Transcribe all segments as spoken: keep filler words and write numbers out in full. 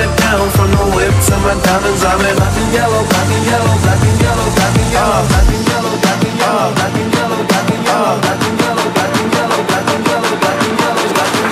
it down from the whip to my diamonds. I'm in black and yellow, black and yellow, black and yellow, black and yellow, black and yellow, black and yellow, black and yellow, black and yellow, black and yellow, black and yellow, black and yellow, black and yellow, black and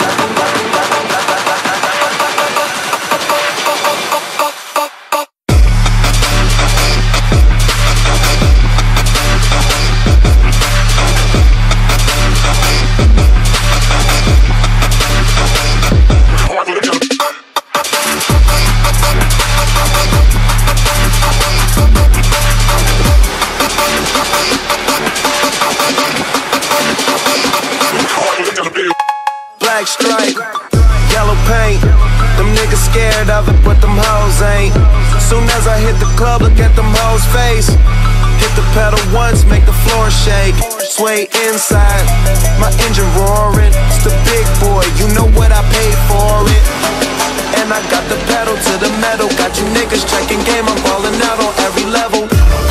black stripe, yellow paint. Them niggas scared of it, but them hoes ain't. Soon as I hit the club, look at them hoes' face. Hit the pedal once, make the floor shake. Sway inside, my engine roaring. It's the big boy, you know what I paid for it. And I got the pedal to the metal. Got you niggas checking game, I'm ballin' out on every level.